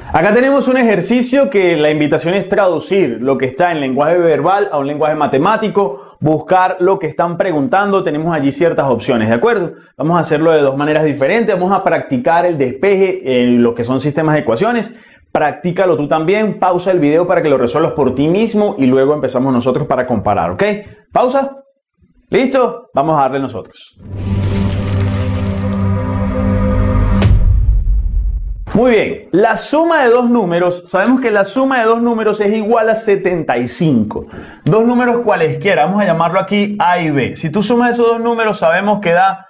Acá tenemos un ejercicio que la invitación es traducir lo que está en lenguaje verbal a un lenguaje matemático, buscar lo que están preguntando. Tenemos allí ciertas opciones, ¿de acuerdo? Vamos a hacerlo de dos maneras diferentes. Vamos a practicar el despeje en lo que son sistemas de ecuaciones. Practícalo tú también, pausa el video para que lo resuelvas por ti mismo y luego empezamos nosotros para comparar, ¿ok? Pausa, ¿listo? Vamos a darle nosotros. Muy bien, la suma de dos números, sabemos que la suma de dos números es igual a 75. Dos números cualesquiera, vamos a llamarlo aquí A y B. Si tú sumas esos dos números, sabemos que da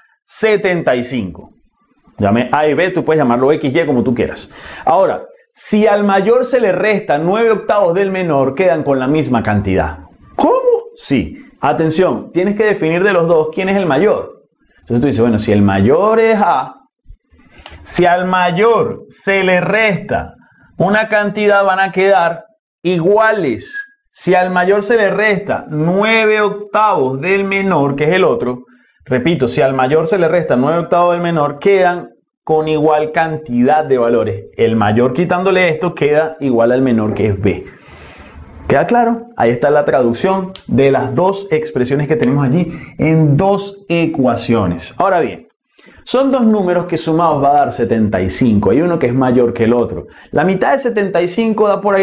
75. Llame A y B, tú puedes llamarlo X, Y, como tú quieras. Ahora, si al mayor se le resta 9 octavos del menor, quedan con la misma cantidad. ¿Cómo? Sí. Atención, tienes que definir de los dos quién es el mayor. Entonces tú dices, bueno, si el mayor es A, si al mayor se le resta una cantidad, van a quedar iguales. Si al mayor se le resta 9 octavos del menor, que es el otro, repito, si al mayor se le resta 9 octavos del menor, quedan con igual cantidad de valores. El mayor quitándole esto queda igual al menor, que es B. ¿Queda claro? Ahí está la traducción de las dos expresiones que tenemos allí en dos ecuaciones. Ahora bien, son dos números que sumados va a dar 75. Hay uno que es mayor que el otro. La mitad de 75 da por ahí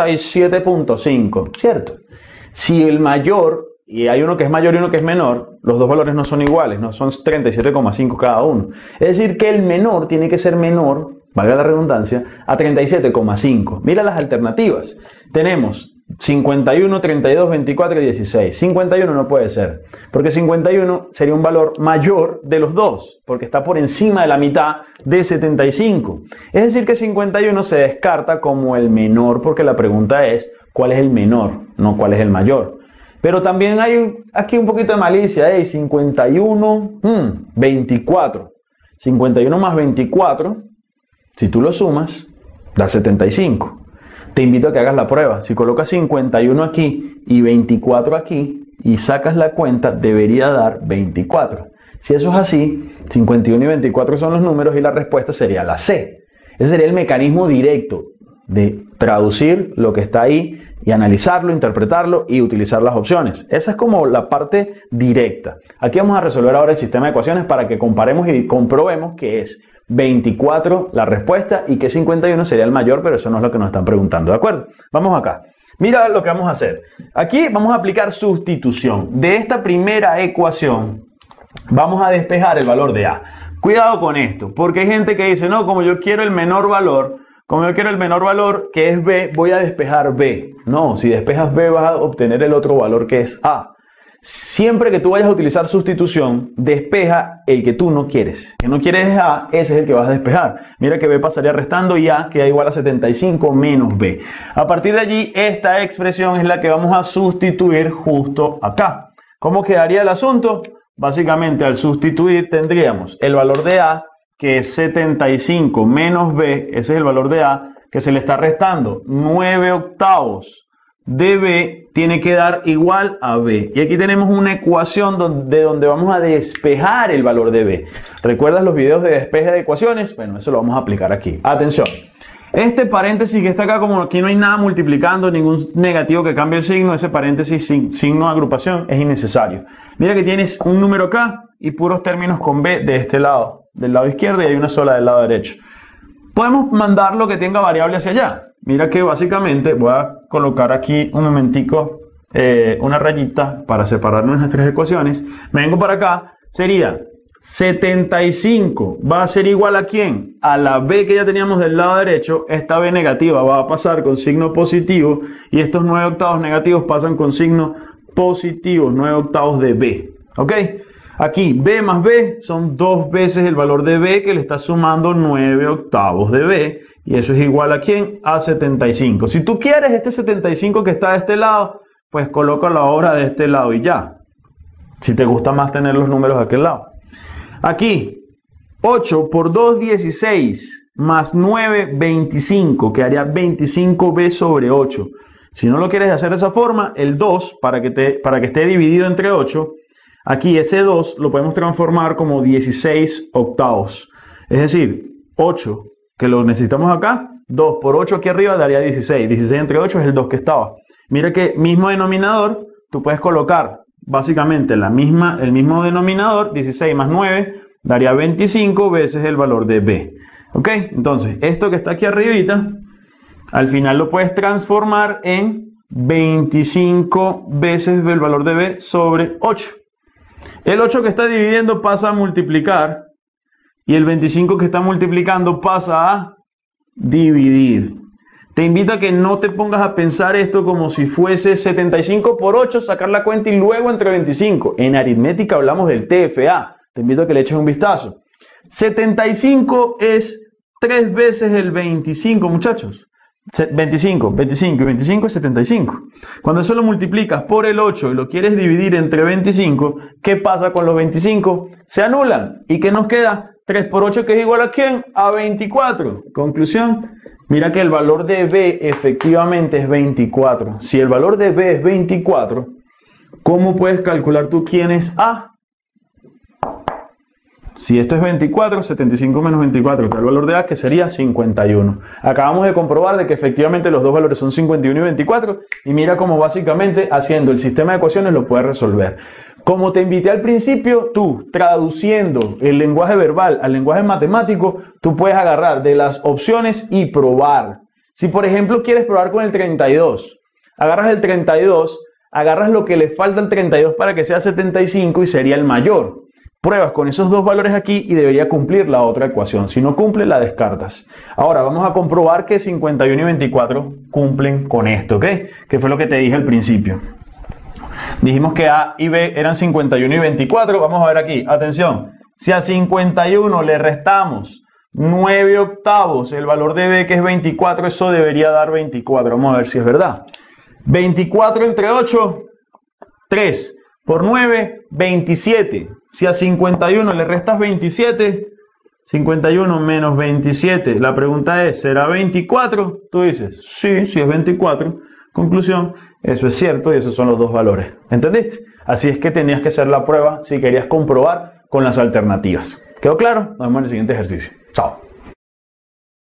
37.5, ¿cierto? Si el mayor, y hay uno que es mayor y uno que es menor, los dos valores no son iguales, no son 37,5 cada uno. Es decir, que el menor tiene que ser menor, valga la redundancia, a 37,5. Mira las alternativas. Tenemos 51, 32, 24 y 16. 51 no puede ser, porque 51 sería un valor mayor de los dos, porque está por encima de la mitad de 75. Es decir, que 51 se descarta como el menor, porque la pregunta es ¿cuál es el menor? No ¿cuál es el mayor? Pero también hay aquí un poquito de malicia. 51, 24. 51 más 24, si tú lo sumas, da 75. Te invito a que hagas la prueba. Si colocas 51 aquí y 24 aquí y sacas la cuenta, debería dar 24. Si eso es así, 51 y 24 son los números y la respuesta sería la C. Ese sería el mecanismo directo de traducir lo que está ahí y analizarlo, interpretarlo y utilizar las opciones. Esa es como la parte directa. Aquí vamos a resolver ahora el sistema de ecuaciones para que comparemos y comprobemos que es 24 la respuesta y que 51 sería el mayor, pero eso no es lo que nos están preguntando, ¿de acuerdo? Vamos acá. Mira lo que vamos a hacer. Aquí vamos a aplicar sustitución. De esta primera ecuación vamos a despejar el valor de A. Cuidado con esto, porque hay gente que dice, no, como yo quiero el menor valor, que es B, voy a despejar B. No, si despejas B vas a obtener el otro valor que es A. Siempre que tú vayas a utilizar sustitución, despeja el que tú no quieres. Que no quieres A, ese es el que vas a despejar. Mira que B pasaría restando y A queda igual a 75 menos B. A partir de allí, esta expresión es la que vamos a sustituir justo acá. ¿Cómo quedaría el asunto? Básicamente, al sustituir tendríamos el valor de A, que es 75 menos B, ese es el valor de A, que se le está restando 9 octavos de B, tiene que dar igual a B. Y aquí tenemos una ecuación de donde vamos a despejar el valor de B. ¿Recuerdas los videos de despeje de ecuaciones? Bueno, eso lo vamos a aplicar aquí. Atención. Este paréntesis que está acá, como aquí no hay nada multiplicando, ningún negativo que cambie el signo, ese paréntesis sin signo de agrupación es innecesario. Mira que tienes un número acá y puros términos con B de este lado, del lado izquierdo, y hay una sola del lado derecho. Podemos mandar lo que tenga variable hacia allá. Mira que básicamente voy a colocar aquí un momentico una rayita para separar nuestras tres ecuaciones. Me vengo para acá, sería 75 va a ser igual a ¿quién? A la B que ya teníamos del lado derecho. Esta B negativa va a pasar con signo positivo y estos 9 octavos negativos pasan con signo positivo, 9 octavos de B. ¿Ok? Aquí B más B son 2 veces el valor de B, que le está sumando 9 octavos de B. Y eso es igual a ¿quién? A 75. Si tú quieres este 75 que está de este lado, pues colócalo ahora de este lado y ya. Si te gusta más tener los números de aquel lado. Aquí, 8 por 2, 16, más 9, 25, que haría 25b sobre 8. Si no lo quieres hacer de esa forma, el 2, para que esté dividido entre 8, aquí ese 2 lo podemos transformar como 16 octavos. Es decir, 8, que lo necesitamos acá, 2 por 8 aquí arriba daría 16. 16 entre 8 es el 2 que estaba. Mira que mismo denominador, tú puedes colocar básicamente el mismo denominador, 16 más 9, daría 25 veces el valor de b. ¿Ok? Entonces, esto que está aquí arribita, al final lo puedes transformar en 25 veces el valor de b sobre 8. El 8 que está dividiendo pasa a multiplicar y el 25 que está multiplicando pasa a dividir. Te invito a que no te pongas a pensar esto como si fuese 75 por 8, sacar la cuenta y luego entre 25. En aritmética hablamos del TFA. Te invito a que le eches un vistazo. 75 es 3 veces el 25, muchachos. 25 y 25 es 75. Cuando eso lo multiplicas por el 8 y lo quieres dividir entre 25, ¿qué pasa con los 25? Se anulan. ¿Y qué nos queda? 3 por 8, que es igual a ¿quién? A 24. Conclusión, mira que el valor de b efectivamente es 24. Si el valor de b es 24, ¿cómo puedes calcular tú quién es a? Si esto es 24, 75 menos 24, que es el valor de a, que sería 51. Acabamos de comprobar de que efectivamente los dos valores son 51 y 24, y mira cómo básicamente haciendo el sistema de ecuaciones lo puedes resolver. Como te invité al principio, tú traduciendo el lenguaje verbal al lenguaje matemático, tú puedes agarrar de las opciones y probar. Si por ejemplo quieres probar con el 32, agarras el 32, agarras lo que le falta al 32 para que sea 75 y sería el mayor. Pruebas con esos dos valores aquí y debería cumplir la otra ecuación. Si no cumple, la descartas. Ahora vamos a comprobar que 51 y 24 cumplen con esto, ¿ok? Que fue lo que te dije al principio. Dijimos que A y B eran 51 y 24. Vamos a ver aquí, atención. Si a 51 le restamos 9 octavos, el valor de B que es 24, eso debería dar 24. Vamos a ver si es verdad. 24 entre 8, 3. Por 9, 27. Si a 51 le restas 27, 51 menos 27. La pregunta es, ¿será 24? Tú dices, sí, sí es 24. Conclusión, eso es cierto y esos son los dos valores. ¿Entendiste? Así es que tenías que hacer la prueba si querías comprobar con las alternativas. ¿Quedó claro? Nos vemos en el siguiente ejercicio. Chao.